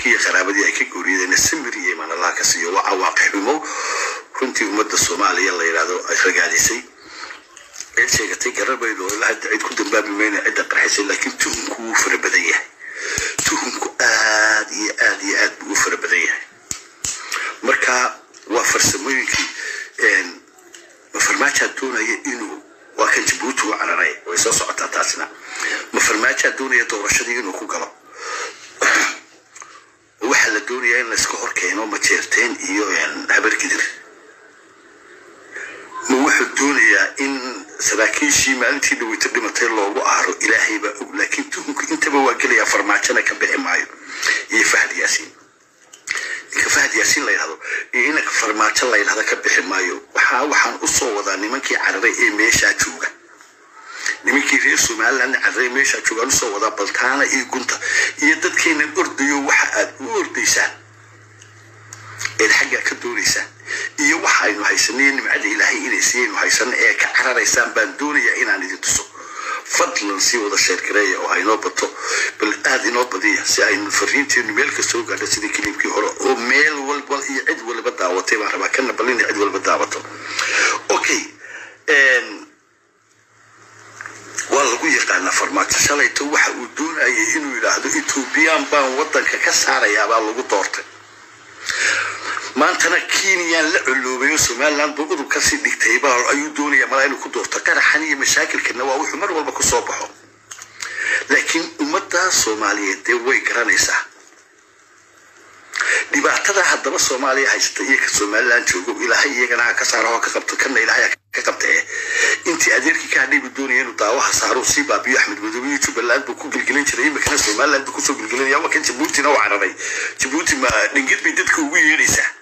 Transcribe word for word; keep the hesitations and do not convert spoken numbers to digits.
ehelkii qaraabadii ay ka gooriyeen samir iyo iman Allah ka siiyo waxa waaqiximo runtii ummadda Soomaaliya la yiraahdo ay ragaadisay ee sheegatay garabeydo la had cid ku dambaabi meena cid qarxisay laakiin tuhunku farabadan yahay tuhunku aad iyo aad iyo aad u farabadan yahay marka waa farsamooyinkii een ma farmaajo doonaya inuu waa kan Djibouti u cararay way soo socotaa taasina ma farmaajo doonaya doorashadii inuu ku galo waxa la doonaya in la iska horkeeno ma jeerteen iyo habar kidir ma wuxuu doonayaa in saraakiishii maalintii dhaweyta dhimatay loogu aaro ilaahay ba laakiin tuhunku intaba waa galaya farmaajana ka bixi maayo iyo Fahad Yaasiin ka Fahad Yaasiin la yiraahdo in ka farmaajo la yiraahdo ka bixi maayo waxa waxaan u soo wadaa nimankii cararay ee meesha jooga nimankii reer Soomaaliland cararay meesha jooga u soo wadaa baltaana iyo gunta iyo dadkeena ordayo waxa aad u ordaysaan ee xagga ka doonaysa iyo waxa aynu haysaneen nimcada Ilaahay inay siiyeen haysan ee ka cararaysaan baan doonayaa inaan idin tuso fadlan si wada sheerkareeya oo aynu bato bal aad inoo badiya si aynu fariinteenu meel ka soo gaadho sidii kaliibkii hore oo meel walba iyo cid walba daawatay baan rabaa kana balin cid walba daawato okay een walagu yaqaan farmaajo shalayto waxa uu doonayay inuu yiraahdo Ethiopian baan wadanka ka saaraya baa lagu doortay maantana Kenya la culuubay Soomaaliland buu udu ka sii dhigtay baa ayuu doonaya ma inuu ku doorto qaraxan iyo mashaakilkana waa wuxuu mar walba ku soo baxo laakiin ummadda Soomaaliyeed way garanaysaa dhibaatada haddaba Soomaaliya haysta iyo Soomaaliland joogo Ilaahay iyagana ka saaro ka qabto kana Ilaahay ka qabtay intii adeerkii ka hadhay doonayeen inuu daawaha saaro si baabiyo Axmed Madoobe Jubbaland buu ku gilgilin jiray imika Soomaaliland buu ku soo gilgilinaya waa kan Djibouti na waa cararay Djibouti ma dhingid bay dadku ugu yeeraysaa